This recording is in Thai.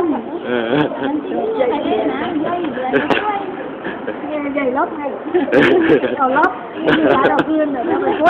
dày lót này, đầu lót, đi vào đầu tiên rồi